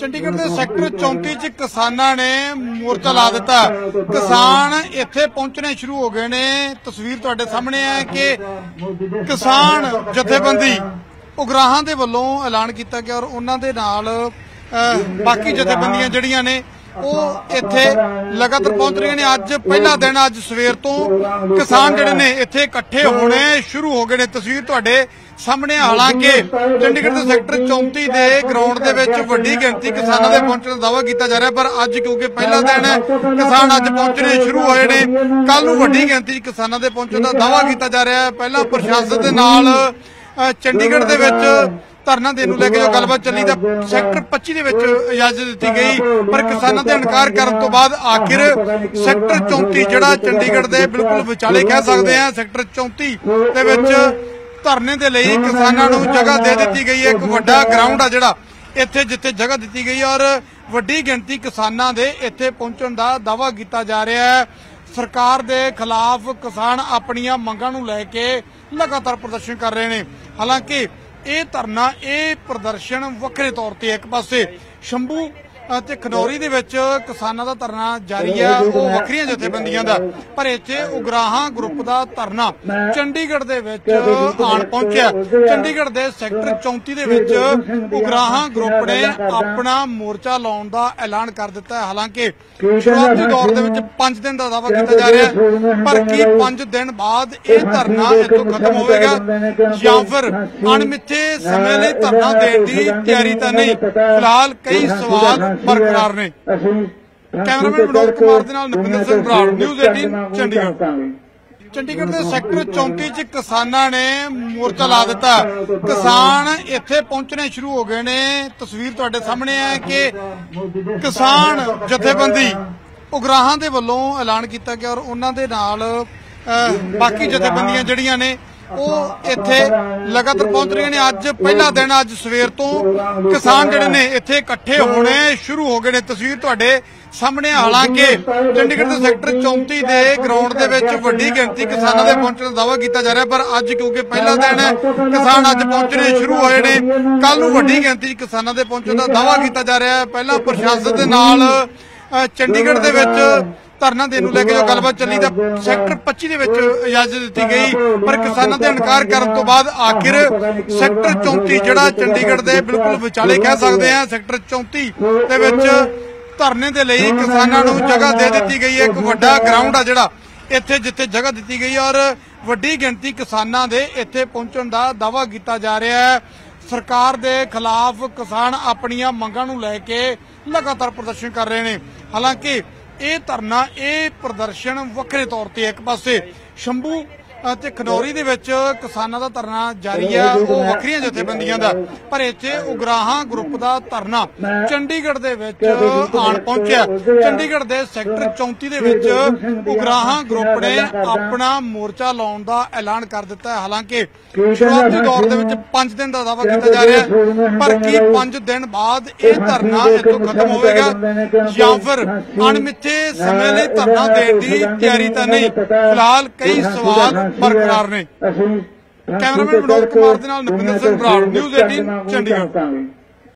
ਚੰਡੀਗੜ੍ਹ ਦੇ ਸੈਕਟਰ 34 ਚ ਕਿਸਾਨਾਂ ਨੇ ਮੋਰਚਾ ਲਾ ਦਿੱਤਾ। ਕਿਸਾਨ ਇੱਥੇ ਪਹੁੰਚਣੇ ਸ਼ੁਰੂ ਹੋ ਗਏ ਨੇ। ਤਸਵੀਰ ਤੁਹਾਡੇ ਸਾਹਮਣੇ ਹੈ ਕਿ ਕਿਸਾਨ ਜਥੇਬੰਦੀ ਉਗਰਾਹਾਂ ਦੇ ਵੱਲੋਂ ਐਲਾਨ ਕੀਤਾ ਗਿਆ ਔਰ ਉਹਨਾਂ ਦੇ ਨਾਲ ਬਾਕੀ ਜਥੇਬੰਦੀਆਂ ਜਿਹੜੀਆਂ ਨੇ ਉਹ ਇੱਥੇ ਲਗਾਤਾਰ ਪਹੁੰਚ ਰਹੀਆਂ ਨੇ। ਅੱਜ ਪਹਿਲਾ ਦਿਨ, ਅੱਜ ਸਵੇਰ ਤੋਂ ਕਿਸਾਨ ਜਿਹੜੇ ਨੇ ਇੱਥੇ ਇਕੱਠੇ ਹੋਣੇ ਸ਼ੁਰੂ ਹੋ ਗਏ ਨੇ। ਤਸਵੀਰ ਤੁਹਾਡੇ ਸਾਹਮਣੇ। ਹਾਲਾਂਕਿ ਚੰਡੀਗੜ੍ਹ ਦੇ ਸੈਕਟਰ 34 ਦੇ ਗਰਾਊਂਡ ਦੇ ਵਿੱਚ ਵੱਡੀ ਗਿਣਤੀ ਕਿਸਾਨਾਂ ਦੇ ਪਹੁੰਚਣ ਦਾ ਦਾਅਵਾ ਕੀਤਾ ਜਾ ਰਿਹਾ, ਪਰ ਅੱਜ ਕਿਉਂਕਿ ਪਹਿਲਾ ਦਿਨ ਹੈ, ਕਿਸਾਨ ਅੱਜ ਪਹੁੰਚਣੇ ਸ਼ੁਰੂ ਹੋਏ ਨੇ। ਕੱਲ ਨੂੰ ਵੱਡੀ ਗਿਣਤੀ ਕਿਸਾਨਾਂ ਦੇ ਪਹੁੰਚਣ ਦਾ ਦਾਅਵਾ ਕੀਤਾ ਜਾ ਰਿਹਾ ਹੈ। ਪਹਿਲਾਂ ਪ੍ਰਸ਼ਾਸਨ ਦੇ ਨਾਲ ਚੰਡੀਗੜ੍ਹ ਦੇ ਵਿੱਚ ਧਰਨਾ ਦੇਣ ਨੂੰ ਲੈ ਕੇ ਜੋ ਗੱਲਬਾਤ ਚੱਲੀ ਤਾਂ ਸੈਕਟਰ 25 ਦੇ ਵਿੱਚ ਇਜਾਜ਼ਤ ਦਿੱਤੀ ਗਈ, ਪਰ ਕਿਸਾਨਾਂ ਦੇ ਇਨਕਾਰ ਕਰਨ ਤੋਂ ਬਾਅਦ ਆਖਿਰ ਸੈਕਟਰ 34 ਜਿਹੜਾ ਚੰਡੀਗੜ੍ਹ ਦੇ ਬਿਲਕੁਲ ਵਿਚਾਲੇ ਕਹਿ ਸਕਦੇ ਆ, ਸੈਕਟਰ 34 ਦੇ ਵਿੱਚ ਧਰਨੇ ਦੇ ਲਈ ਕਿਸਾਨਾਂ ਨੂੰ ਜਗ੍ਹਾ ਦੇ ਦਿੱਤੀ ਗਈ ਹੈ। ਇੱਕ ਵੱਡਾ ਗਰਾਊਂਡ ਆ ਜਿਹੜਾ ਇੱਥੇ, ਜਿੱਥੇ ਜਗ੍ਹਾ ਦਿੱਤੀ ਗਈ ਔਰ ਵੱਡੀ ਗਿਣਤੀ ਕਿਸਾਨਾਂ ਦੇ ਇੱਥੇ ਪਹੁੰਚਣ ਦਾ ਦਾਅਵਾ ਕੀਤਾ ਜਾ ਰਿਹਾ ਹੈ। ਸਰਕਾਰ ਦੇ ਖਿਲਾਫ ਕਿਸਾਨ ਆਪਣੀਆਂ ਮੰਗਾਂ ਨੂੰ ਲੈ ਕੇ ਲਗਾਤਾਰ ਪ੍ਰਦਰਸ਼ਨ ਕਰ ਰਹੇ ਨੇ। ਹਾਲਾਂਕਿ ਇਹ ਧਰਨਾ, ਇਹ ਪ੍ਰਦਰਸ਼ਨ ਵੱਖਰੇ ਤੌਰ ਤੇ ਇੱਕ ਪਾਸੇ ਸ਼ੰਭੂ ਅਤੇ ਖਨੌਰੀ ਦੇ ਵਿੱਚ ਕਿਸਾਨਾਂ ਦਾ ਧਰਨਾ ਜਾਰੀ ਹੈ, ਉਹ ਵੱਖਰੀਆਂ ਜਥੇਬੰਦੀਆਂ ਦਾ, ਪਰ ਇੱਥੇ ਉਗਰਾਹਾਂ ਗਰੁੱਪ ਦਾ ਧਰਨਾ ਚੰਡੀਗੜ੍ਹ ਦੇ ਵਿੱਚ ਆਣ ਪਹੁੰਚਿਆ। ਚੰਡੀਗੜ੍ਹ ਦੇ ਸੈਕਟਰ 34 ਦੇ ਵਿੱਚ ਉਗਰਾਹਾਂ ਗਰੁੱਪ ਨੇ ਆਪਣਾ ਮੋਰਚਾ ਲਾਉਣ ਦਾ ਐਲਾਨ ਕਰ ਦਿੱਤਾ ਹੈ। ਹਾਲਾਂਕਿ ਸ਼ੁਰੂਆਤੀ ਦੌਰ ਦੇ ਵਿੱਚ 5 ਦਿਨ ਦਾ ਦਾਅਵਾ ਕੀਤਾ ਜਾ ਰਿਹਾ ਹੈ, ਪਰ ਕੀ 5 ਦਿਨ ਬਾਅਦ ਇਹ ਧਰਨਾ ਇੱਥੋਂ ਖਤਮ ਹੋਵੇਗਾ ਜਾਂ ਫਿਰ ਅਣਮਿੱਥੇ ਸਮੇਂ ਲਈ ਧਰਨਾ ਦੇਣ ਦੀ ਤਿਆਰੀ ਤਾਂ ਨਹੀਂ। ਫਿਲਹਾਲ ਕਈ ਸਵਾਲ ਬਰਕਰਾਰ ਨੇ। ਕੈਮਰਾਮੈਨ ਵਿਨੋਦ ਕੁਮਾਰ ਦੇ ਨਾਲ ਨਵਿੰਦਰ ਸਿੰਘ ਬਰਾੜ, ਨਿਊਜ਼ 18 ਚੰਡੀਗੜ੍ਹ। ਚੰਡੀਗੜ੍ਹ ਦੇ ਸੈਕਟਰ 34 ਚ ਕਿਸਾਨਾਂ ਨੇ ਮੋਰਚਾ ਲਾ ਦਿੱਤਾ। ਕਿਸਾਨ ਇੱਥੇ ਪਹੁੰਚਣੇ ਸ਼ੁਰੂ ਹੋ ਗਏ ਨੇ। ਤਸਵੀਰ ਤੁਹਾਡੇ ਸਾਹਮਣੇ ਹੈ ਕਿ ਕਿਸਾਨ ਜਥੇਬੰਦੀ ਉਗਰਾਹਾਂ ਦੇ ਵੱਲੋਂ ਐਲਾਨ ਕੀਤਾ ਗਿਆ ਔਰ ਉਹਨਾਂ ਦੇ ਨਾਲ ਬਾਕੀ ਜਥੇਬੰਦੀਆਂ ਜਿਹੜੀਆਂ ਨੇ ਉਹ ਇੱਥੇ ਲਗਾਤਾਰ ਪਹੁੰਚ ਰਹੀਆਂ ਨੇ। ਅੱਜ ਪਹਿਲਾ ਦਿਨ, ਅੱਜ ਸਵੇਰ ਤੋਂ ਕਿਸਾਨ ਜਿਹੜੇ ਨੇ ਇੱਥੇ ਇਕੱਠੇ ਹੋਣੇ ਸ਼ੁਰੂ ਹੋ ਗਏ ਨੇ। ਤਸਵੀਰ ਤੁਹਾਡੇ ਸਾਹਮਣੇ। ਹਾਲਾਂਕਿ ਚੰਡੀਗੜ੍ਹ ਦੇ ਸੈਕਟਰ 34 ਦੇ ਗਰਾਊਂਡ ਦੇ ਵਿੱਚ ਵੱਡੀ ਗਿਣਤੀ ਕਿਸਾਨਾਂ ਦੇ ਪਹੁੰਚਣ ਦਾ ਦਾਅਵਾ ਕੀਤਾ ਜਾ ਰਿਹਾ, ਪਰ ਅੱਜ ਕਿਉਂਕਿ ਪਹਿਲਾ ਦਿਨ ਹੈ, ਕਿਸਾਨ ਅੱਜ ਪਹੁੰਚਣੇ ਸ਼ੁਰੂ ਹੋਏ ਨੇ। ਕੱਲ ਨੂੰ ਵੱਡੀ ਗਿਣਤੀ ਕਿਸਾਨਾਂ ਦੇ ਪਹੁੰਚਣ ਦਾ ਦਾਅਵਾ ਕੀਤਾ ਜਾ ਰਿਹਾ ਹੈ। ਪਹਿਲਾਂ ਪ੍ਰਸ਼ਾਸਨ ਦੇ ਨਾਲ ਚੰਡੀਗੜ੍ਹ ਦੇ ਵਿੱਚ ਧਰਨਾ ਦੇਣ ਨੂੰ ਲੈ ਕੇ ਜੋ ਗੱਲਬਾਤ ਚੱਲੀ ਤਾਂ ਸੈਕਟਰ 25 ਦੇ ਵਿੱਚ ਇਜਾਜ਼ਤ ਦਿੱਤੀ ਗਈ, ਪਰ ਕਿਸਾਨਾਂ ਦੇ ਇਨਕਾਰ ਕਰਨ ਤੋਂ ਬਾਅਦ ਆਖਿਰ ਸੈਕਟਰ 34 ਜਿਹੜਾ ਚੰਡੀਗੜ੍ਹ ਦੇ ਬਿਲਕੁਲ ਵਿਚਾਲੇ ਕਹਿ ਸਕਦੇ ਆ, ਸੈਕਟਰ 34 ਦੇ ਵਿੱਚ ਧਰਨੇ ਦੇ ਲਈ ਕਿਸਾਨਾਂ ਨੂੰ ਜਗ੍ਹਾ ਦੇ ਦਿੱਤੀ ਗਈ ਹੈ। ਇੱਕ ਵੱਡਾ ਗਰਾਊਂਡ ਆ ਜਿਹੜਾ ਇੱਥੇ, ਜਿੱਥੇ ਜਗ੍ਹਾ ਦਿੱਤੀ ਗਈ ਔਰ ਵੱਡੀ ਗਿਣਤੀ ਕਿਸਾਨਾਂ ਦੇ ਇੱਥੇ ਪਹੁੰਚਣ ਦਾ ਦਾਅਵਾ ਕੀਤਾ ਜਾ ਰਿਹਾ ਹੈ। ਸਰਕਾਰ ਦੇ ਖਿਲਾਫ ਕਿਸਾਨ ਆਪਣੀਆਂ ਮੰਗਾਂ ਨੂੰ ਲੈ ਕੇ ਲਗਾਤਾਰ ਪ੍ਰਦਰਸ਼ਨ ਕਰ ਰਹੇ ਨੇ। ਹਾਲਾਂਕਿ ਇਹ ਧਰਨਾ, ਇਹ ਪ੍ਰਦਰਸ਼ਨ ਵੱਖਰੇ ਤੌਰ ਤੇ ਇੱਕ ਪਾਸੇ ਸ਼ੰਭੂ ਅਤੇ ਖਨੌਰੀ ਦੇ ਵਿੱਚ ਕਿਸਾਨਾਂ ਦਾ ਧਰਨਾ ਜਾਰੀ ਹੈ, ਉਹ ਵੱਖਰੀਆਂ ਜਥੇਬੰਦੀਆਂ ਦਾ, ਪਰ ਇੱਥੇ ਉਗਰਾਹਾਂ ਗਰੁੱਪ ਦਾ ਧਰਨਾ ਚੰਡੀਗੜ੍ਹ ਦੇ ਵਿੱਚ ਆਣ ਪਹੁੰਚਿਆ। ਚੰਡੀਗੜ੍ਹ ਦੇ ਸੈਕਟਰ 34 ਦੇ ਵਿੱਚ ਉਗਰਾਹਾਂ ਗਰੁੱਪ ਨੇ ਆਪਣਾ ਮੋਰਚਾ ਲਾਉਣ ਦਾ ਐਲਾਨ ਕਰ ਦਿੱਤਾ ਹੈ। ਹਾਲਾਂਕਿ ਸ਼ੁਰੂਆਤੀ ਦੌਰ ਦੇ ਵਿੱਚ 5 ਦਿਨ ਦਾ ਦਾਅਵਾ ਕੀਤਾ ਜਾ ਰਿਹਾ ਹੈ, ਪਰ ਕੀ 5 ਦਿਨ ਬਾਅਦ ਇਹ ਧਰਨਾ ਇੱਥੋਂ ਖਤਮ ਹੋਵੇਗਾ ਜਾਂ ਫਿਰ ਅਣਮਿੱਥੇ ਸਮੇਂ ਲਈ ਧਰਨਾ ਦੇਣ ਦੀ ਤਿਆਰੀ ਤਾਂ ਨਹੀਂ। ਫਿਲਹਾਲ ਕਈ ਸਵਾਲ ਬਰਕਰਾਰ ਨੇ। ਕੈਮਰਾਮੈਨ ਵਿਨੋਦ ਕੁਮਾਰ ਦੇ ਨਾਲ ਨਵਿੰਦਰ ਸਿੰਘ ਬਰਾੜ, ਨਿਊਜ਼ 18 ਚੰਡੀਗੜ੍ਹ।